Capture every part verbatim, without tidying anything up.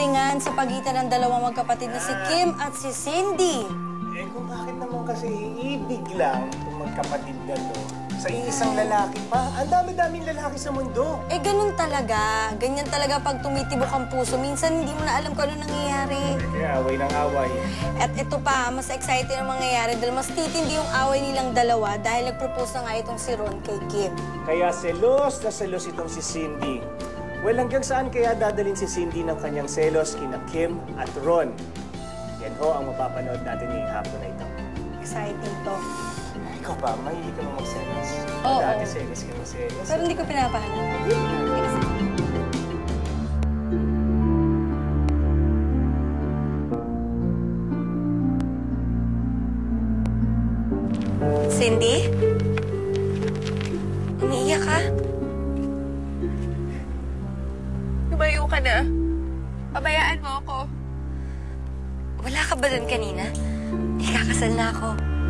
galingan sa pagitan ng dalawang magkapatid na si Kim at si Cindy. Eh kung bakit naman kasi iibig lang itong magkapatid na to sa iisang lalaki pa? Ang dami-daming lalaki sa mundo. Eh, ganun talaga. Ganyan talaga pag tumitibok ang puso. Minsan hindi mo na alam kung ano nangyayari. Eh, kaya away ng away. At ito pa, mas exciting ang mangyayari dahil mas titindi yung away nilang dalawa dahil nag-propose na nga itong si Ron kay Kim. Kaya selos na selos itong si Cindy. Well, hanggang saan kaya dadalhin si Cindy ng kanyang selos kina Kim at Ron? Yan ho ang mapapanood natin ngayong hapon na ito. Exciting to. Ikaw ba, mahilig ka mong magselos? Oo. Dati selos ka ng selos. Pero hindi ko pinapahanap. Cindy? Umiiyak ka? Lumayo ka na. Pabayaan mo ako. Wala ka ba doon kanina? Ikakasal na ako.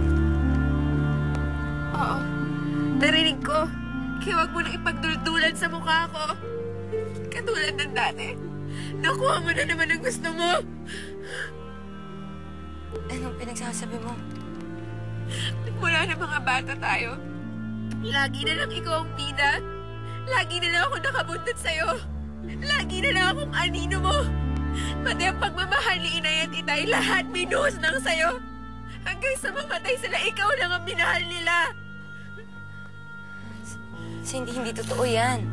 Oo. Narinig ko. Kaya wag mo na ipagduldulan sa mukha ko. Katulad ng dati. Nakuha mo na naman ang gusto mo. Anong pinagsasabi mo? Mula na mga bata tayo. Lagi na lang ikaw ang bida. Lagi na lang ako nakabuntot sa'yo. Lagi na lang akong anino mo. Pati ang pagmamahal ni Inay at Itay, lahat binuhos lang sa'yo. Hanggang sa mamatay sila, ikaw lang ang minahal nila. Cindy, hindi totoo yan.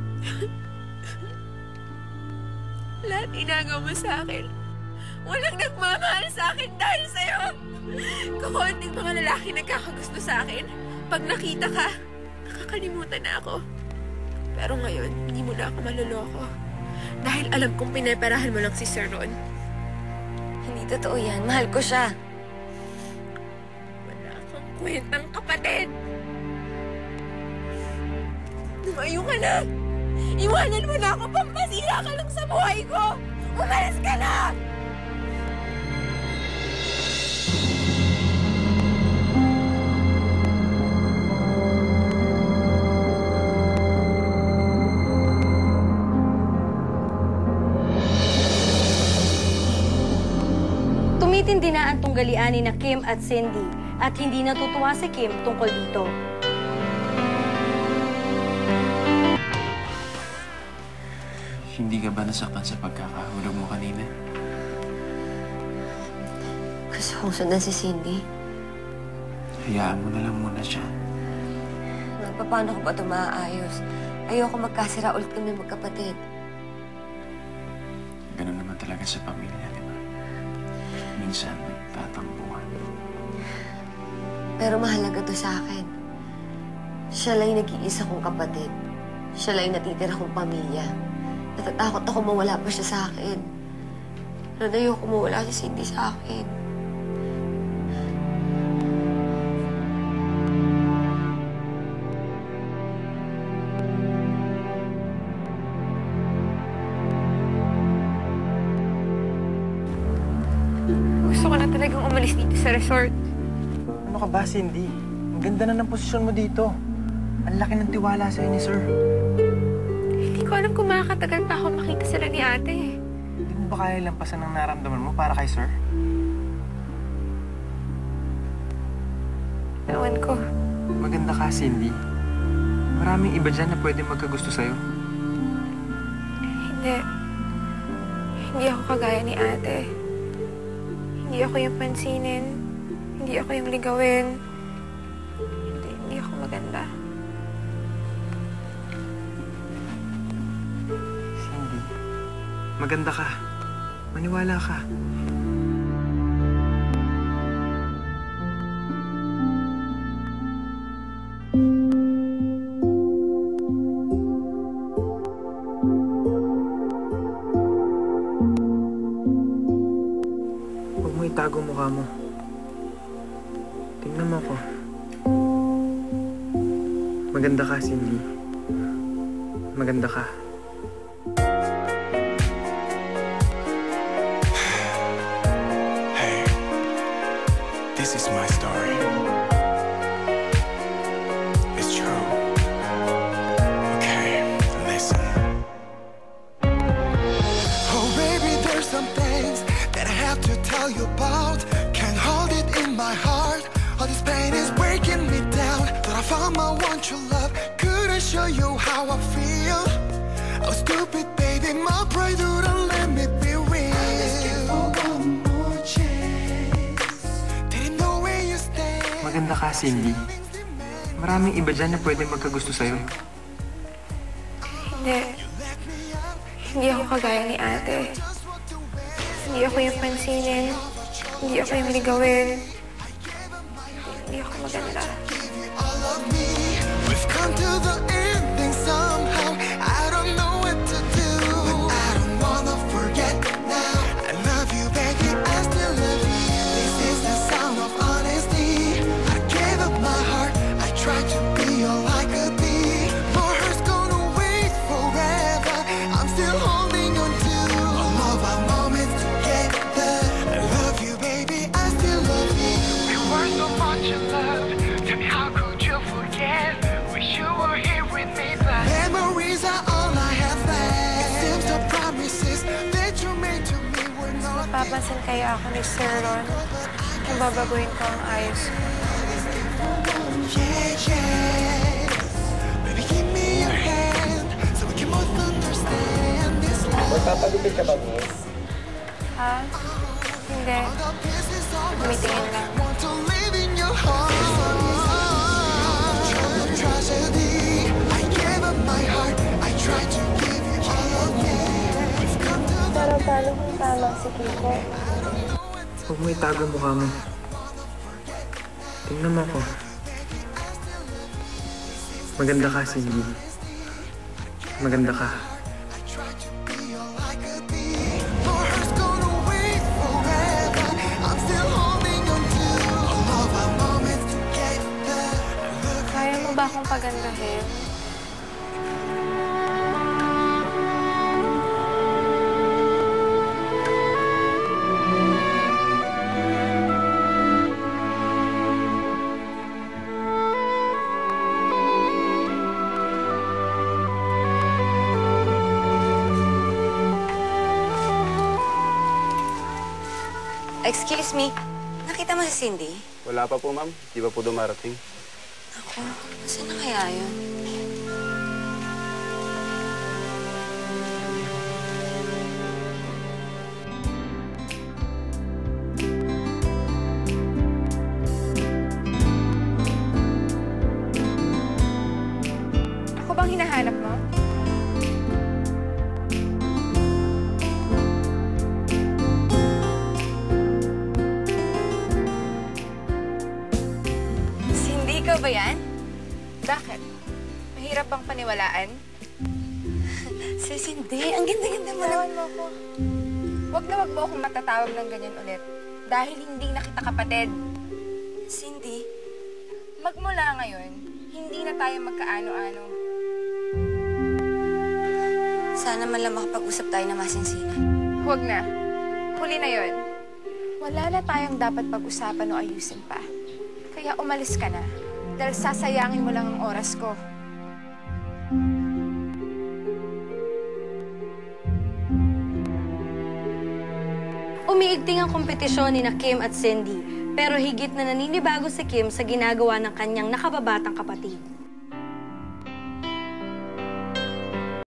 Lahat inagaw mo sa akin. Walang nagmamahal sa akin dahil sa'yo. Kukunting mga lalaki nagkakagusto sa akin. Pag nakita ka, nakakalimutan na ako. Pero ngayon, hindi mo na ako maluloko. Dahil alam kong pinaparahan mo lang si Sir Ron. Hindi totoo yan. Mahal ko siya. Wala kang kwentang kapatid. Lumayo ka na. Iwanan mo na ako. Pampasira ka lang sa buhay ko. Umalis ka na! Tumitindi na ang tunggalian ni na Kim at Cindy at hindi natutuwa si Kim tungkol dito. Hindi ka ba nasaktan sa pagkakahulog mo kanina? Gusto kong sundan si Cindy. Hayaan mo na lang muna siya. Paano ko ba ito maaayos? Ayoko magkasira ulit kami magkapatid. Ganun naman talaga sa pamilya, di ba? Minsan, tatampuhan. Pero mahalaga to sa akin. Siya lang yung nag-iisa kong kapatid. Siya lang yung natitira kong pamilya. Natatakot ako mawala pa siya sa akin. Pero ayoko mawala si Cindy sa akin. Gusto ko na talagang umalis dito sa resort. Ano ka ba, Cindy? Ang ganda na ng posisyon mo dito. Ang laki ng tiwala sa'yo ni Sir. Hindi ko alam kung makakatagal pa ako makita sila ni ate. Hindi mo ba kaya lampasan ang naramdaman mo para kay Sir? Ewan ko. Maganda ka, Cindy. Maraming iba dyan na pwede magkagusto sa'yo. Hindi. Hindi ako kagaya ni ate. Hindi ako yung pansinin. Hindi ako yung ligawin. Hindi, hindi ako maganda. Cindy, maganda ka. Maniwala ka. Huwag mo itago mukha mo. Tingnan mo ako. Maganda ka, Cindy. Maganda ka. Hey, this is my story. It's true. Okay, listen. Oh, baby, there's something love. Couldn't show you how I feel. Oh, stupid baby, my pride wouldn't let me be real. I'm asking for one more chance. Didn't know where you stand. Maganda ka, Cindy. Maraming iba dyan na pwede magkagusto sa'yo. Hindi. Hindi ako kagaya ni ate. Hindi ako yung pansinin. Hindi ako yung ligawin. Hindi ako maganda. All of me, we've come to the ending somehow. I don't know what to do, but I don't wanna forget now. I love you, baby, I still love you. This is the sound of honesty. I gave up my heart, I tried to be all I could be. My heart's gonna wait forever. I'm still holding on to all of our moments together. I love you, baby, I still love you. We were so much in love. Tell me, how could you forget? Wish you were here with me, but memories are all I have left. It seems the promises that you made to me were not. Mapapansin kaya ako ni Sir Ron kung babaguhin ko ang ayos ko. Yeah, yeah. Baby, give me your hand so we can both understand this love. Magpapagupit ka ba, miss? Ha? Hindi. The pieces of Tumitingin lang. want to live in your heart. Tragedy. I gave up my heart. I tried to give you all of me. We've come to the Pero paano kung tama si Kiko? Huwag mo itago mukha mo. Tingnan mo ako. Maganda ka, Cindy. Maganda ka. tried to be all I could be. My heart's gonna wait forever. I'm still holding on to all of our moments together. Kaya mo ba akong pagandahin? Excuse me, nakita mo si Cindy? Wala pa po, ma'am. Di ba po dumarating? Ako, saan na kaya yun? Ako bang hinahanap mo? Cindy, ikaw ba yan? Bakit? Mahirap bang paniwalaan? Si Cindy, ang ganda-ganda mo na. Tawan mo ako. Huwag na huwag mo akong matatawag ng ganyan ulit. Dahil hindi na kita kapatid. Cindy, Magmula ngayon, hindi na tayo magkaano-ano. sana man lang makapag-usap tayo na masinsinan. Huwag na. Huli na yon. Wala na tayong dapat pag-usapan o ayusin pa. Kaya umalis ka na. Dahil sasayangin mo lang ang oras ko. Umiigting ang kompetisyon ni na Kim at Cindy, pero higit na naninibago si Kim sa ginagawa ng kanyang nakababatang kapatid.